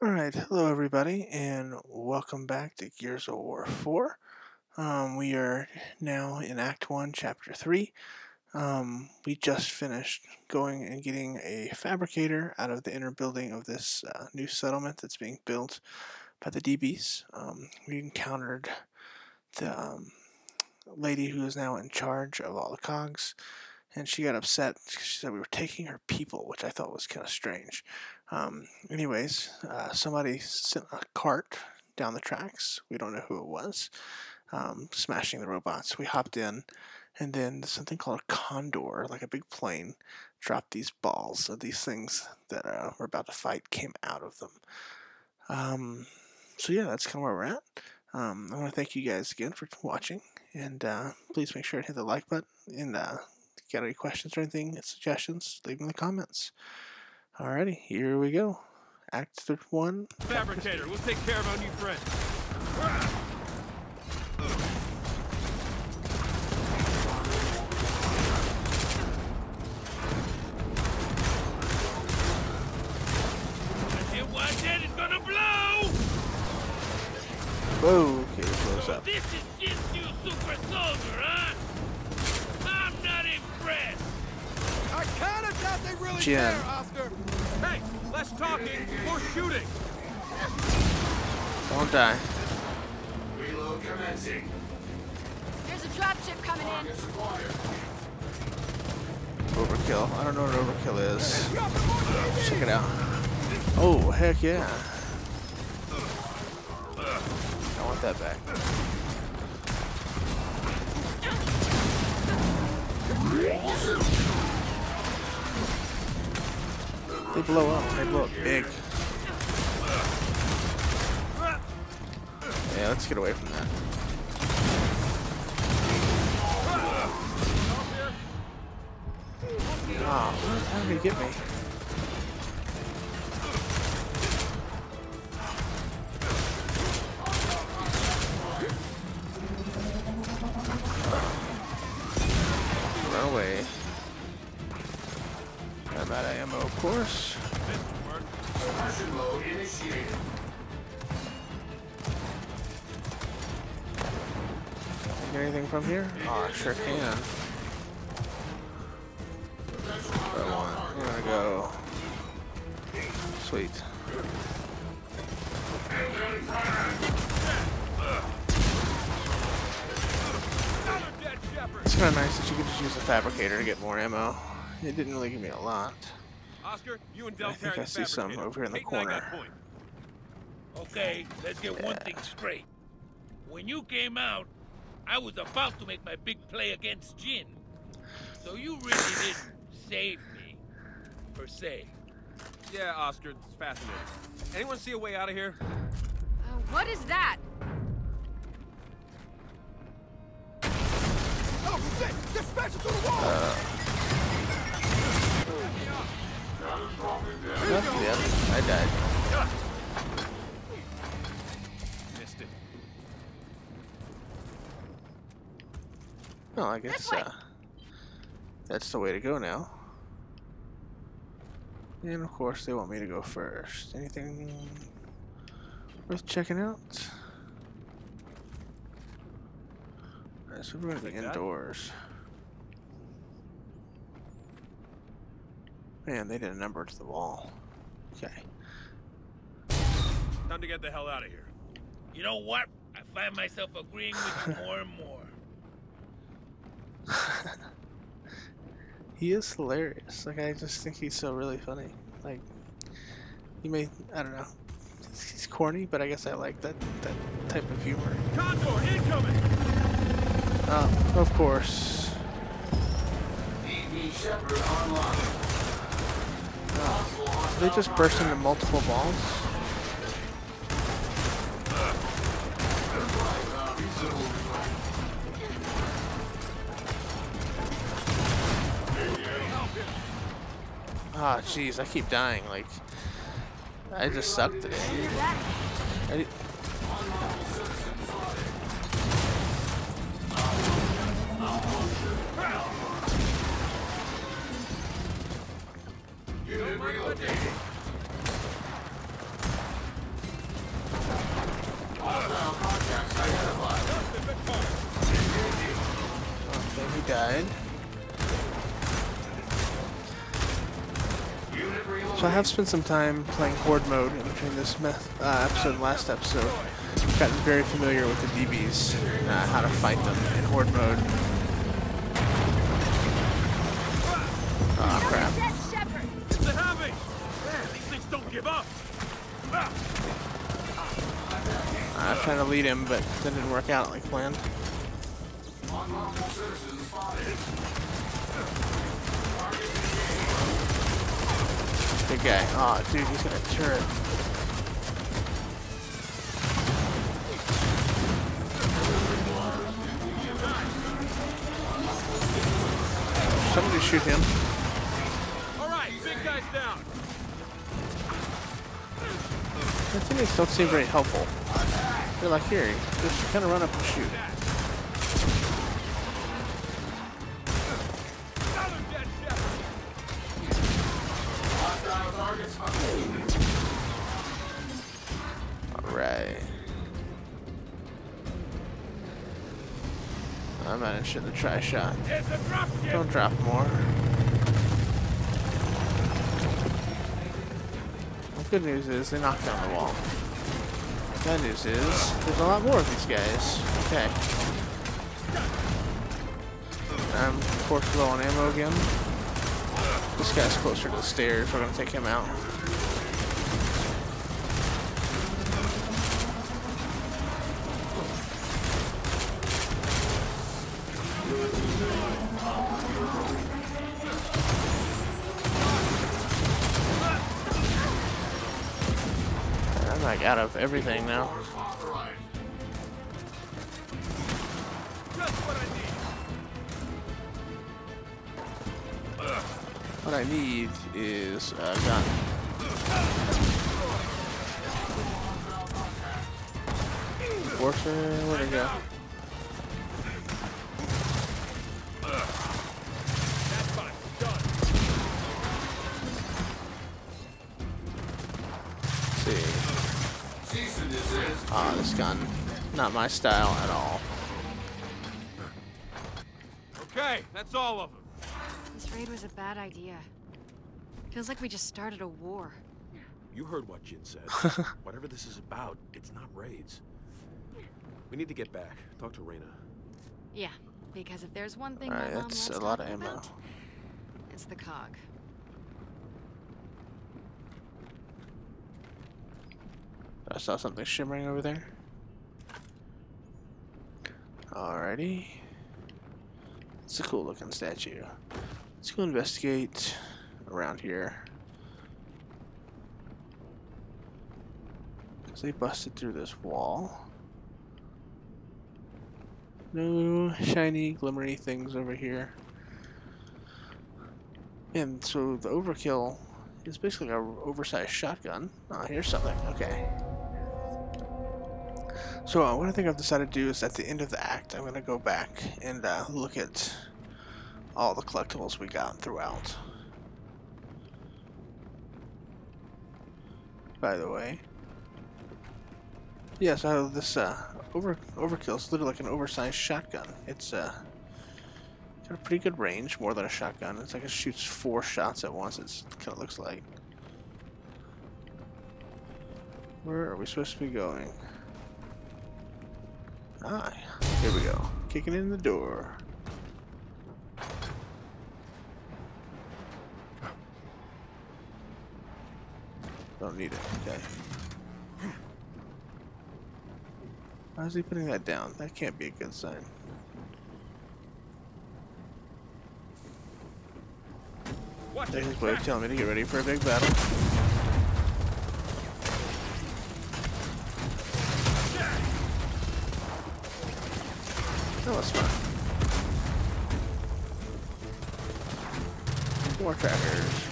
Alright, hello everybody, and welcome back to Gears of War 4. We are now in Act 1, Chapter 3. We just finished going and getting a fabricator out of the inner building of this new settlement that's being built by the DBs. We encountered the lady who is now in charge of all the cogs, and she got upset because she said we were taking her people, which I thought was kind of strange. Anyways, somebody sent a cart down the tracks. We don't know who it was, smashing the robots. We hopped in, and then something called a condor, like a big plane, dropped these balls. So these things that we're about to fight came out of them. So yeah, that's kind of where we're at. I want to thank you guys again for watching, and please make sure to hit the like button, and if you got any questions or anything, suggestions, leave them in the comments. Alrighty, here we go. Act 1. Fabricator, we'll take care of our new friend. If you watch it, it's gonna blow! Whoa, okay, it blows up. This is just you super soldier, huh? I'm not impressed. I kinda doubt they really Jin. care, Oscar. Hey, less talking, more shooting. Don't die. Reload commencing. There's a dropship coming in. Overkill. I don't know what overkill is. Check it out. Oh, heck yeah. I want that back. They blow up. They blow up big. Yeah, let's get away from that. Ah, how did he get me? Run away. I'm out of ammo, of course. Immersion mode initiated. Get anything from here? Oh, I sure can. We're gonna go. Sweet. It's kind of nice that you could just use a fabricator to get more ammo. It didn't really give me a lot. Oscar, you and Del I think carry I the see some fabricator. over here in the Kate and I got corner. point. Okay, let's get one thing straight. When you came out, I was about to make my big play against Jin. So you really didn't save me, per se. Yeah, Oscar, it's fascinating. Anyone see a way out of here? What is that? Oh, shit! They're smashing through the wall! Yep, I died. Missed it. Well, I guess way. that's the way to go now. And of course, they want me to go first. Anything worth checking out? Alright, so we're gonna be indoors. Man, they did a number to the wall. Okay. Time to get the hell out of here. You know what? I find myself agreeing with you more and more. He is hilarious. Like, I just think he's so really funny. Like, he may, I don't know. He's corny, but I guess I like that type of humor. Condor incoming! Oh, of course. DB Shepard online. Oh, they just burst into multiple balls. Ah, jeez, I keep dying. Like, I just suck today. I, side. So I have spent some time playing Horde mode in between this episode and last episode. I've gotten very familiar with the DBs, how to fight them in Horde mode. Oh crap. It's the heavy! Man, these things don't give up! I was trying to lead him, but that didn't work out like planned. Good guy. Oh, dude, he's gonna turret. Somebody shoot him. Alright, big guy's down! My teammates don't seem very helpful. They're like, here, just kind of run up and shoot. Alright. I'm not interested in the tri-shot. Don't drop more. The good news is they knocked down the wall. Bad news is there's a lot more of these guys. Okay. I'm of course low on ammo again. This guy's closer to the stairs. We're gonna take him out. I'm like out of everything now. What I need is a gun. Enforcer, where'd it go? Ah, this gun. Not my style at all. Okay, that's all of them. This raid was a bad idea. Feels like we just started a war. You heard what Jin said. Whatever this is about, it's not raids. We need to get back. Talk to Reyna. Yeah, because if there's one thing Alright, my mom that's loves a lot of talking ammo. about, it's the cog. I saw something shimmering over there. Alrighty. It's a cool looking statue. Let's go investigate around here. Because they busted through this wall. No shiny, glimmery things over here. And so the overkill is basically an oversized shotgun. Oh, here's something. Okay. So what I think I've decided to do is at the end of the act, I'm going to go back and look at all the collectibles we got throughout. By the way. Yeah, so this overkill is literally like an oversized shotgun. It's got a pretty good range, more than a shotgun. It's like it shoots 4 shots at once, it kind of looks like. Where are we supposed to be going? Ah, here we go. Kicking in the door. Don't need it. Okay. Why is he putting that down? That can't be a good sign. There's his way of telling me to get ready for a big battle. That was fun. More trackers.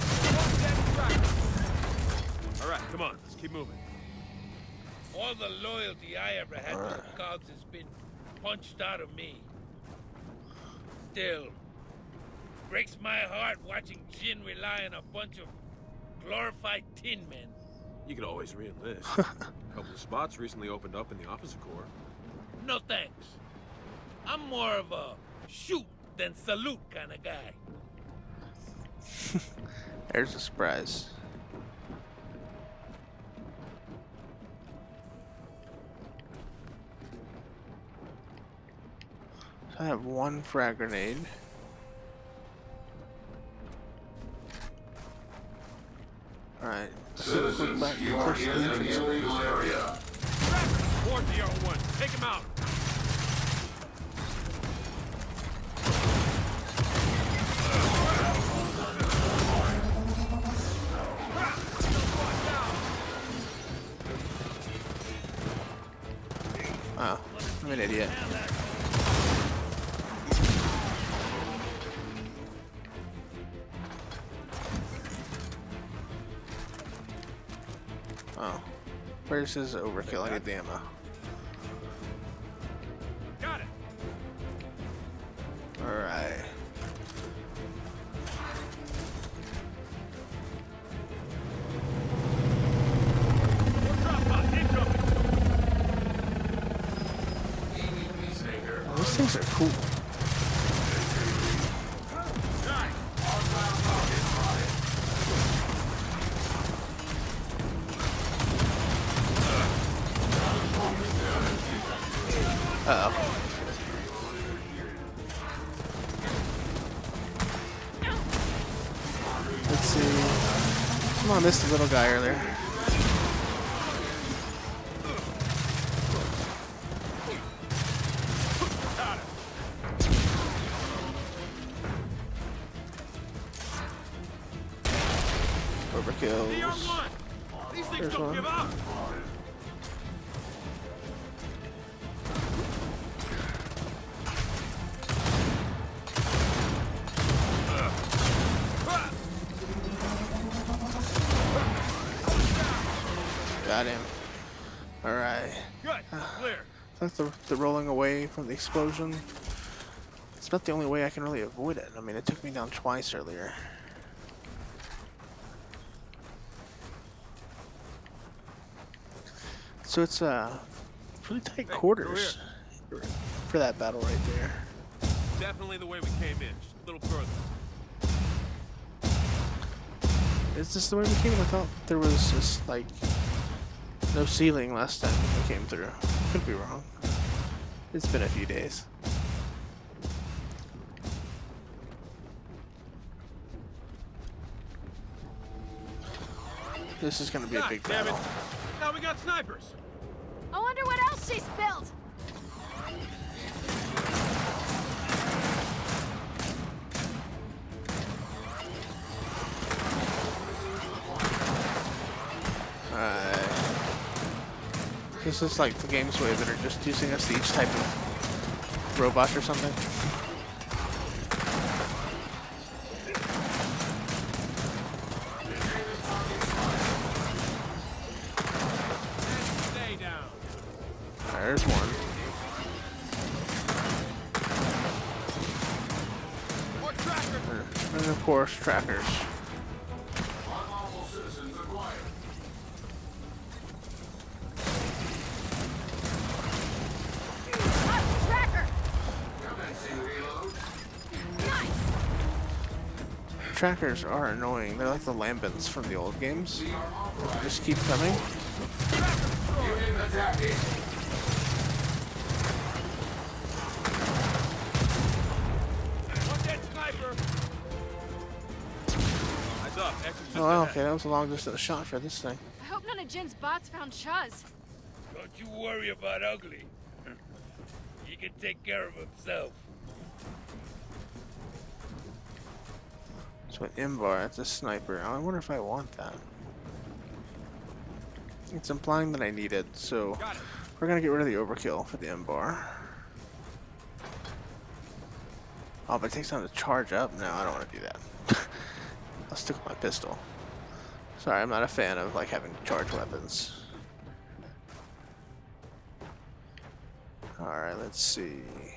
Alright, come on, let's keep moving. All the loyalty I ever had to the cogs has been punched out of me. Still, breaks my heart watching Jin rely on a bunch of glorified tin men. You could always re-enlist. A couple of spots recently opened up in the officer corps. No thanks. I'm more of a shoot, then salute kind of guy. There's a surprise. So I have one frag grenade. Alright. Citizens, you are in an illegal area. Board the R1. Take him out. Oh, I'm an idiot. Oh. Where's his overkill? I need the ammo. Got it. Alright. More drop pods. Incoming. Peacemaker. Oh, these things are cool. Nice. Hostile target spotted. Uh-oh. Let's see. Come on, I missed the little guy earlier. Overkills. DR1. These things There's don't one. give up. Got him. Alright. Good. Clear. That's the rolling away from the explosion. It's about the only way I can really avoid it. I mean, it took me down twice earlier. So it's pretty tight quarters for that battle right there. Definitely the way we came in. Just a little further. Is this the way we came in? I thought there was just like no ceiling last time we came through. Could be wrong. It's been a few days. This is gonna be a God big damn it. battle. Now we got snipers. I wonder what else she's built. This is like the game's way that are just using us to each type of robot or something. Stay down. There's one. More trackers. And of course, trackers. Unlawful citizens acquired. Ah, tracker! Commencing reload. Nice! Trackers are annoying. They're like the lambents from the old games. We are authorized. Just keep coming. Unit attacking. One dead sniper. Eyes up. Exit just Oh, wow, ahead. okay, that was a long distance shot for this thing. I hope none of Jin's bots found Chuz. Don't you worry about Ugly. He can take care of himself. So an M-bar, that's a sniper. I wonder if I want that. It's implying that I need it, so Got it. we're gonna get rid of the overkill for the M-bar. Oh, but it takes time to charge up. No, I don't want to do that. I'll stick with my pistol. Sorry, I'm not a fan of like having to charge weapons. Alright, let's see.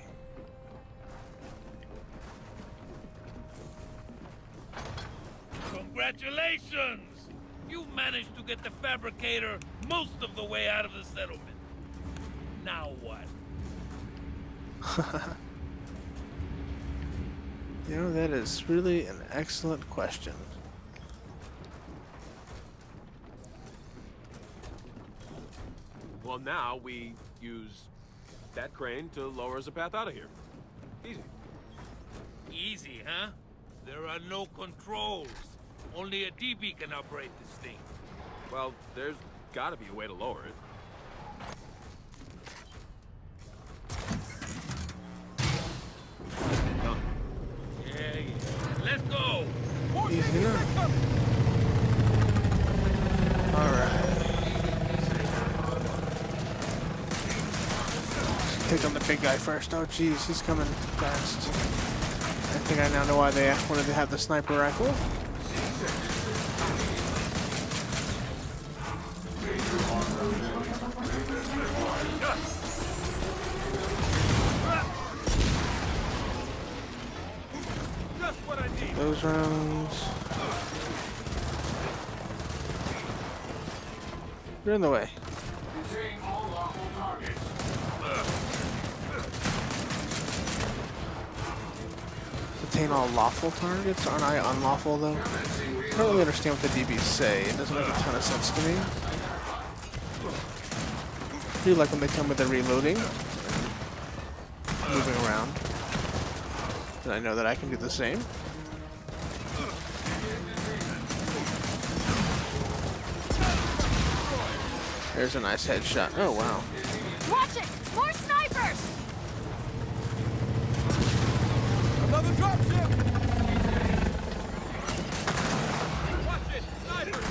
Congratulations! You managed to get the fabricator most of the way out of the settlement. Now what? You know, that is really an excellent question. Well, now we use that crane to lower us a path out of here. Easy. Easy, huh? There are no controls. Only a DB can operate this thing. Well, there's gotta be a way to lower it. Done. Yeah. Let's go! Easy enough. Alright. Take on the big guy first. Oh jeez, he's coming fast. I think I now know why they wanted to have the sniper rifle. Just what I need. Those rounds. You're in the way. Retain all lawful targets. Retain all lawful targets? Aren't I unlawful though? I don't really understand what the DBs say. It doesn't make a ton of sense to me. I do like when they come with the reloading. Moving around. And I know that I can do the same. There's a nice headshot. Oh wow. Watch it! More snipers! Another dropship! Watch it! Snipers!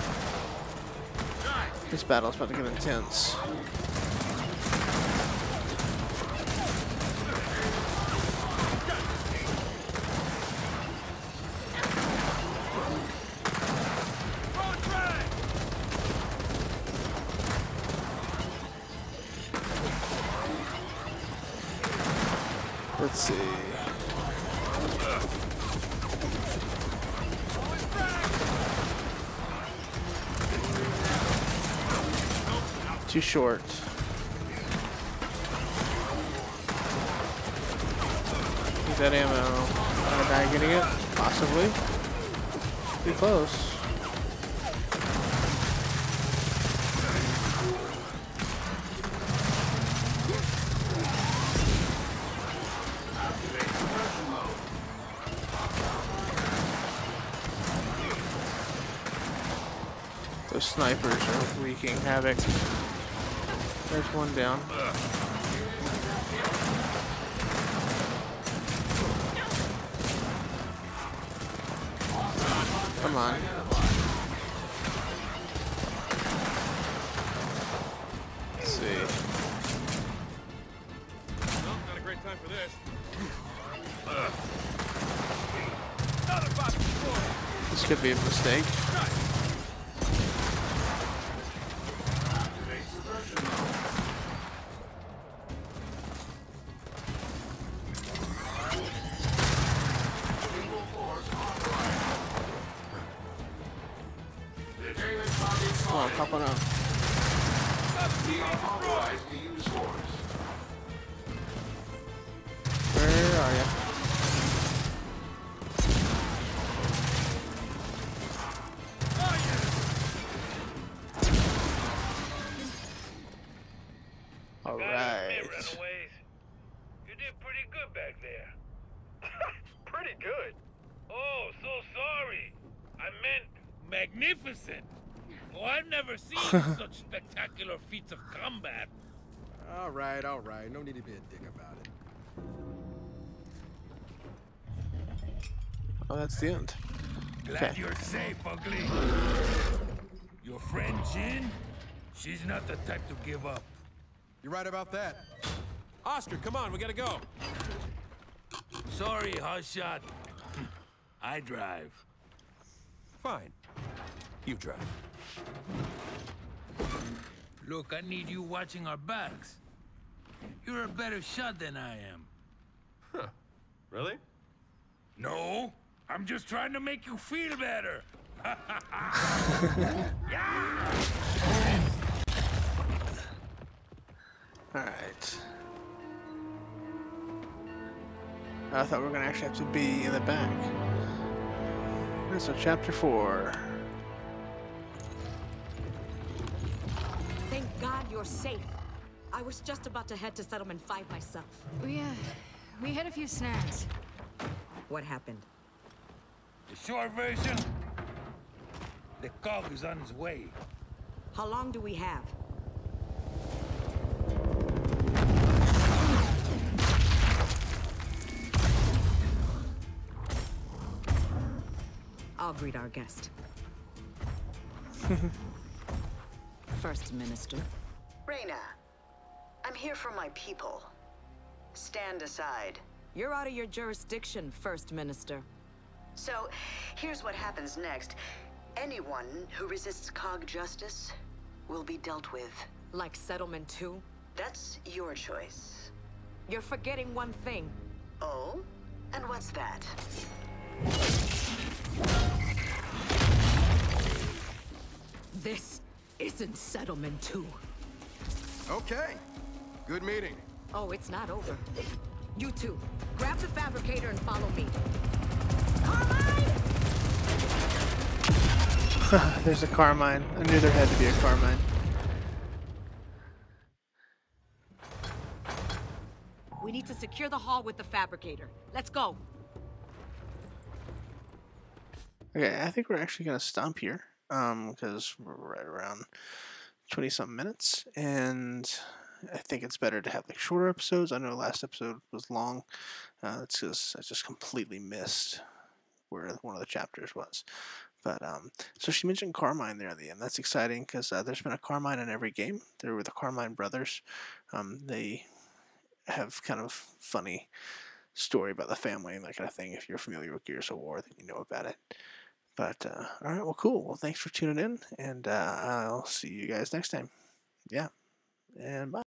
This battle's about to get intense. Let's see. Too short. Need that ammo. Am I die getting it? Possibly. Too close. Those snipers are wreaking havoc. There's one down. Come on. Let's see. Well, not a great time for this. Another box destroyed. This could be a mistake. Come on, pop one up. Authorized to use force. Where are you? All Gotta right. admit, runaways, you did pretty good back there. Pretty good. Oh, so sorry. I meant magnificent. Oh, I've never seen such spectacular feats of combat. All right. No need to be a dick about it. Oh, that's the end. Glad Okay. you're safe, Ugly. Your friend Jin? She's not the type to give up. You're right about that. Oscar, come on, we gotta go. Sorry, Hotshot. I drive. Fine. You drive. Look, I need you watching our backs. You're a better shot than I am. Huh. Really? No, I'm just trying to make you feel better. All right. I thought we were going to actually have to be in the back. Alright, so chapter 4. Thank God you're safe. I was just about to head to Settlement 5 myself. We hit a few snags. What happened? The short version? The cog is on its way. How long do we have? I'll greet our guest. First Minister. Reyna, I'm here for my people. Stand aside. You're out of your jurisdiction, First Minister. So, here's what happens next. Anyone who resists Cog justice will be dealt with. Like Settlement 2? That's your choice. You're forgetting one thing. Oh? And what's that? This isn't Settlement 2. Okay. Good meeting. Oh, it's not over. You two, grab the fabricator and follow me. Carmine! There's a Carmine. I knew there had to be a Carmine. We need to secure the hall with the fabricator. Let's go. Okay, I think we're actually going to stop here. Because we're right around 20-something minutes. And I think it's better to have like shorter episodes. I know last episode was long. It's because I just completely missed where one of the chapters was. But so she mentioned Carmine there at the end. That's exciting because there's been a Carmine in every game. There were the Carmine brothers. They have kind of funny story about the family and that kind of thing. If you're familiar with Gears of War, then you know about it. But all right, well, cool. Well, thanks for tuning in, and I'll see you guys next time. Yeah, and bye.